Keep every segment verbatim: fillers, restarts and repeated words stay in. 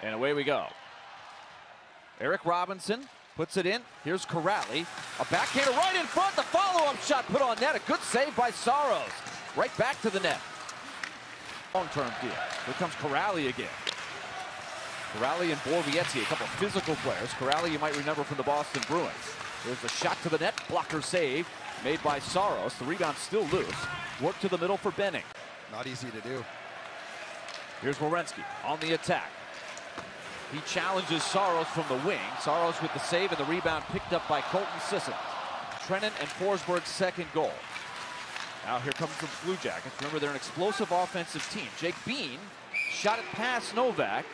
And away we go. Eric Robinson puts it in. Here's Kuraly. A backhander right in front. The follow-up shot put on net. A good save by Saros. Right back to the net. Long-term deal. Here comes Kuraly again. Kuraly and Borowiecki, a couple of physical players. Kuraly you might remember from the Boston Bruins. There's a shot to the net. Blocker save made by Saros. The rebound still loose. Work to the middle for Benning. Not easy to do. Here's Werenski on the attack. He challenges Saros from the wing. Saros with the save and the rebound picked up by Colton Sisson. Trennan and Forsberg's second goal. Now here comes the Blue Jackets. Remember, they're an explosive offensive team. Jake Bean shot it past Novak.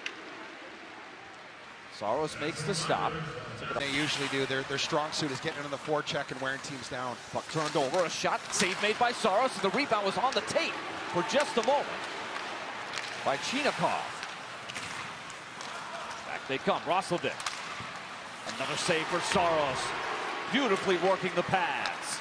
Saros makes the stop. They usually do. Their, their strong suit is getting into the forecheck and wearing teams down. Puck turned over. A shot. Save made by Saros. And the rebound was on the tape for just a moment by Chinakhov. Back they come. Roslovic. Another save for Saros. Beautifully working the pads.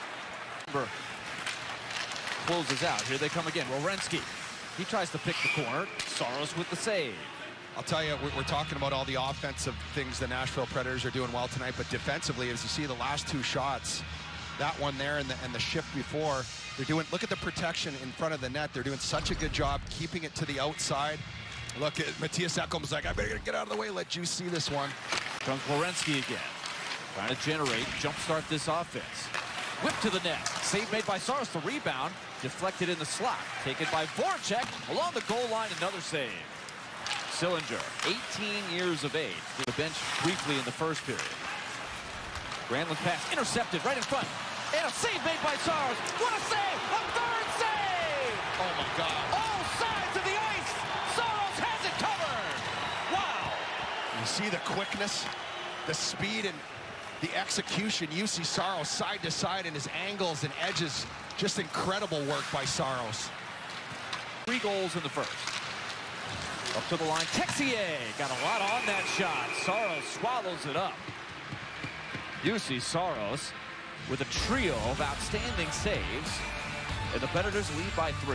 Closes out. Here they come again. Werenski. He tries to pick the corner. Saros with the save. I'll tell you, we're talking about all the offensive things the Nashville Predators are doing well tonight, but defensively, as you see the last two shots, that one there and the, and the shift before, they're doing, look at the protection in front of the net. They're doing such a good job keeping it to the outside. Look at Matthias Ekholm's like, I better get out of the way, let you see this one. Comes Werenski again, trying to generate, jumpstart this offense. Whip to the net, save made by Saros, the rebound, deflected in the slot, taken by Voracek, along the goal line, another save. Sillinger, eighteen years of age, to the bench briefly in the first period. Granlund pass intercepted right in front, and a save made by Saros. What a save! A third save! Oh my God! All sides of the ice. Saros has it covered. Wow! You see the quickness, the speed, and the execution. You see Saros side to side, and his angles and edges. Just incredible work by Saros. Three goals in the first. Up to the line, Texier got a lot on that shot. Saros swallows it up. You see Saros with a trio of outstanding saves, and the Predators lead by three.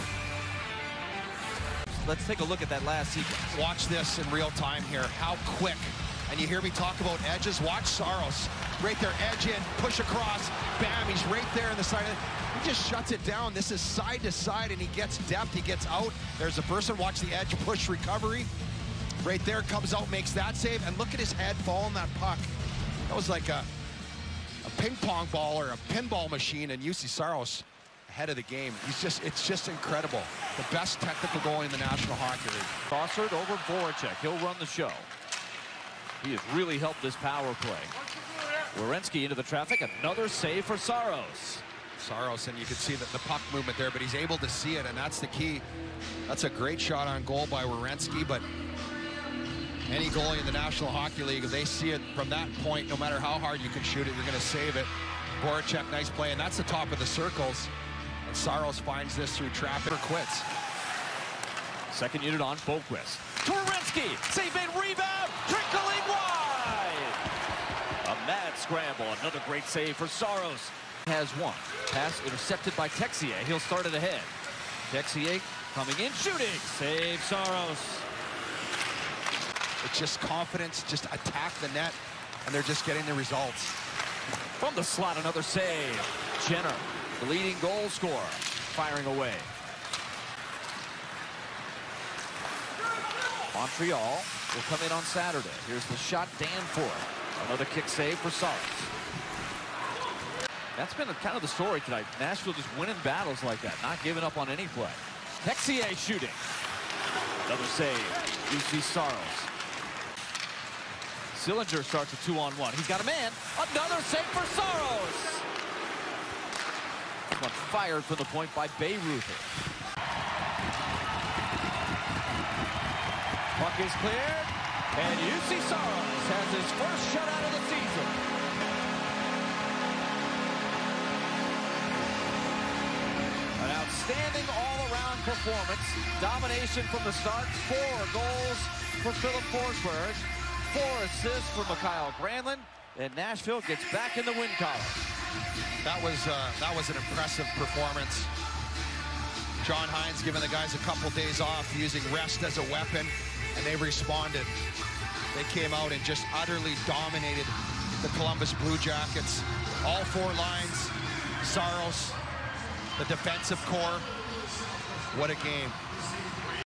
Let's take a look at that last sequence. Watch this in real time here. How quick. And you hear me talk about edges. Watch Saros. Right there, edge in, push across. Bam, he's right there in the side of it. He just shuts it down. This is side to side, and he gets depth. He gets out. There's a person. Watch the edge push recovery. Right there, comes out, makes that save. And look at his head fall on that puck. That was like a, a ping pong ball or a pinball machine, and U C Saros ahead of the game. He's just, it's just incredible. The best technical goalie in the National Hockey League. Bossard over Voracek. He'll run the show. He has really helped this power play. Werenski into the traffic. Another save for Saros. Saros, and you can see that the puck movement there, but he's able to see it, and that's the key. That's a great shot on goal by Werenski, but any goalie in the National Hockey League, if they see it from that point, no matter how hard you can shoot it, you're going to save it. Voracek, nice play, and that's the top of the circles. And Saros finds this through traffic or quits. Second unit on Boquist. To Werenski, save made, rebound, trickling wide. A mad scramble, another great save for Saros. Has one. Pass intercepted by Texier. He'll start it ahead. Texier coming in, shooting. Save Saros. It's just confidence, just attack the net, and they're just getting the results. From the slot, another save. Jenner, the leading goal scorer, firing away. Montreal will come in on Saturday. Here's the shot, Danforth. Another kick save for Saros. That's been a, kind of the story tonight. Nashville just winning battles like that, not giving up on any play. Texier shooting. Another save. U C Saros. Sillinger starts a two-on-one. He's got a man. Another save for Saros. This one fired from the point by Bayreuther. Puck is cleared, and U C Saros has his first shutout of the season. An outstanding all-around performance. Domination from the start. Four goals for Philip Forsberg. Four assists for Mikael Granlund. And Nashville gets back in the win column. That was uh, that was an impressive performance. John Hynes giving the guys a couple days off, using rest as a weapon. and they responded. They came out and just utterly dominated the Columbus Blue Jackets. All four lines, Saros, the defensive core. What a game.